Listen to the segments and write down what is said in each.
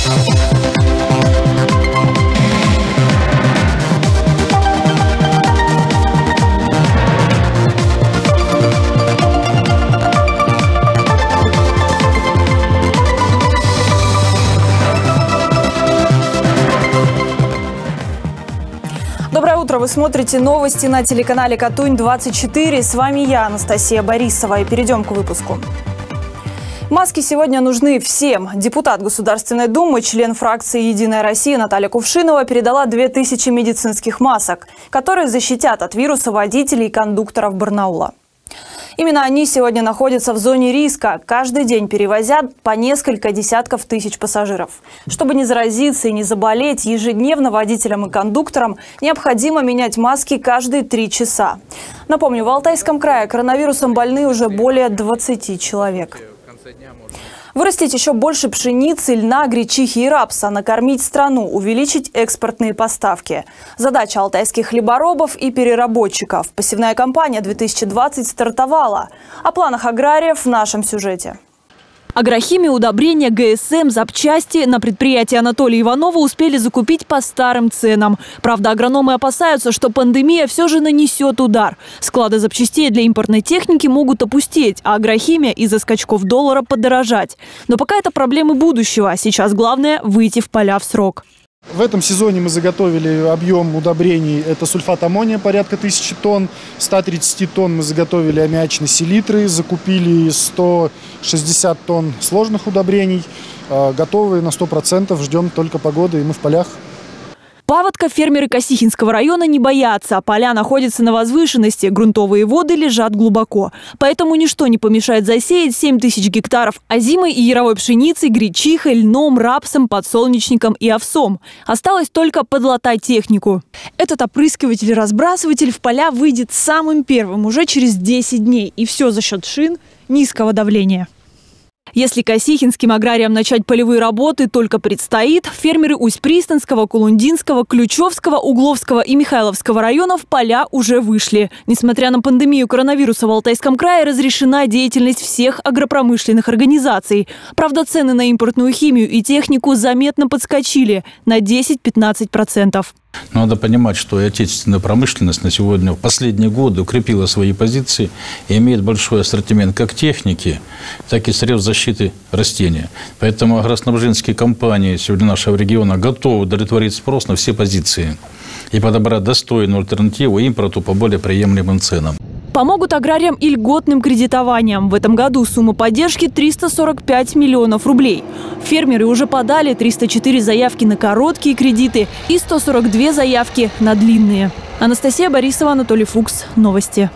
Доброе утро! Вы смотрите новости на телеканале Катунь-24. С вами я, Анастасия Борисова. И перейдем к выпуску. Маски сегодня нужны всем. Депутат Государственной Думы, член фракции «Единая Россия» Наталья Кувшинова передала 2000 медицинских масок, которые защитят от вируса водителей и кондукторов Барнаула. Именно они сегодня находятся в зоне риска. Каждый день перевозят по несколько десятков тысяч пассажиров. Чтобы не заразиться и не заболеть, ежедневно водителям и кондукторам необходимо менять маски каждые 3 часа. Напомню, в Алтайском крае коронавирусом больны уже более 20 человек. Вырастить еще больше пшеницы, льна, гречихи и рапса, накормить страну, увеличить экспортные поставки. Задача алтайских хлеборобов и переработчиков. Посевная кампания 2020 стартовала. О планах аграриев в нашем сюжете. Агрохимию, удобрения, ГСМ, запчасти на предприятии Анатолия Иванова успели закупить по старым ценам. Правда, агрономы опасаются, что пандемия все же нанесет удар. Склады запчастей для импортной техники могут опустеть, а агрохимия из-за скачков доллара подорожать. Но пока это проблемы будущего. Сейчас главное – выйти в поля в срок. В этом сезоне мы заготовили объем удобрений. Это сульфат аммония порядка 1000 тонн. 130 тонн мы заготовили аммиачной селитры. Закупили 160 тонн сложных удобрений. Готовы на 100%. Ждем только погоды, и мы в полях. Паводка фермеры Косихинского района не боятся. Поля находятся на возвышенности, грунтовые воды лежат глубоко. Поэтому ничто не помешает засеять 7000 гектаров озимой и яровой пшеницей, гречихой, льном, рапсом, подсолнечником и овсом. Осталось только подлатать технику. Этот опрыскиватель-разбрасыватель в поля выйдет самым первым уже через 10 дней. И все за счет шин низкого давления. Если косихинским аграриям начать полевые работы только предстоит, фермеры Усть-Пристанского, Кулундинского, Ключевского, Угловского и Михайловского районов поля уже вышли. Несмотря на пандемию коронавируса в Алтайском крае, разрешена деятельность всех агропромышленных организаций. Правда, цены на импортную химию и технику заметно подскочили на 10-15%. Надо понимать, что и отечественная промышленность на сегодня в последние годы укрепила свои позиции и имеет большой ассортимент как техники, так и средств защиты растения. Поэтому агроснабженские компании сегодня нашего региона готовы удовлетворить спрос на все позиции и подобрать достойную альтернативу импорту по более приемлемым ценам. Помогут аграриям и льготным кредитованием. В этом году сумма поддержки 345 миллионов рублей. Фермеры уже подали 304 заявки на короткие кредиты и 142 заявки на длинные. Анастасия Борисова, Анатолий Фукс. Новости.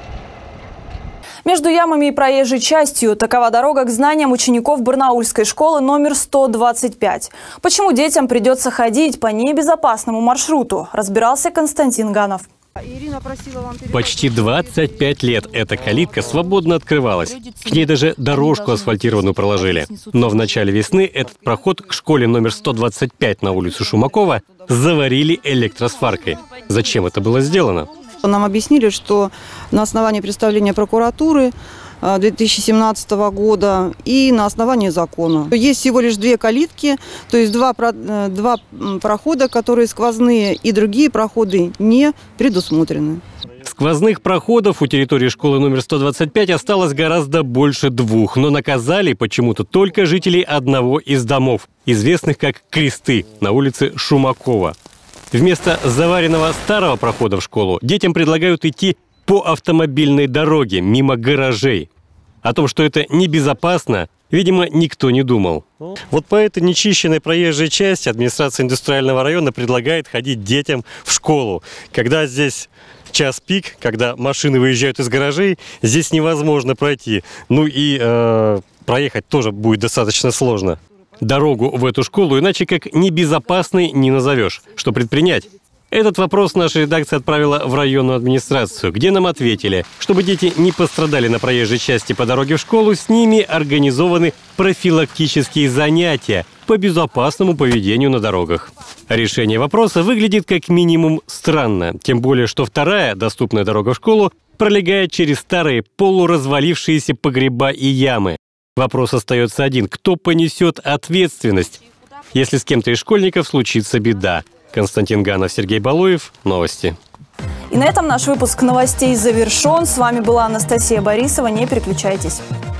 Между ямами и проезжей частью такова дорога к знаниям учеников Барнаульской школы номер 125. Почему детям придется ходить по небезопасному маршруту, разбирался Константин Ганов. Почти 25 лет эта калитка свободно открывалась. К ней даже дорожку асфальтированную проложили. Но в начале весны этот проход к школе номер 125 на улицу Шумакова заварили электросваркой. Зачем это было сделано? Нам объяснили, что на основании представления прокуратуры 2017 года и на основании закона. Есть всего лишь 2 калитки, то есть два прохода, которые сквозные, и другие проходы не предусмотрены. Сквозных проходов у территории школы номер 125 осталось гораздо больше 2, но наказали почему-то только жителей одного из домов, известных как Кресты, на улице Шумакова. Вместо заваренного старого прохода в школу детям предлагают идти по автомобильной дороге мимо гаражей. О том, что это небезопасно, видимо, никто не думал. Вот по этой нечищенной проезжей части администрация индустриального района предлагает ходить детям в школу. Когда здесь час пик, когда машины выезжают из гаражей, здесь невозможно пройти. Ну и проехать тоже будет достаточно сложно. Дорогу в эту школу иначе как небезопасной не назовешь. Что предпринять? Этот вопрос наша редакция отправила в районную администрацию, где нам ответили, чтобы дети не пострадали на проезжей части по дороге в школу, с ними организованы профилактические занятия по безопасному поведению на дорогах. Решение вопроса выглядит как минимум странно, тем более, что вторая доступная дорога в школу пролегает через старые полуразвалившиеся погреба и ямы. Вопрос остается один – кто понесет ответственность? если с кем-то из школьников случится беда. Константин Ганов, Сергей Балуев. Новости. И на этом наш выпуск новостей завершен. С вами была Анастасия Борисова. Не переключайтесь.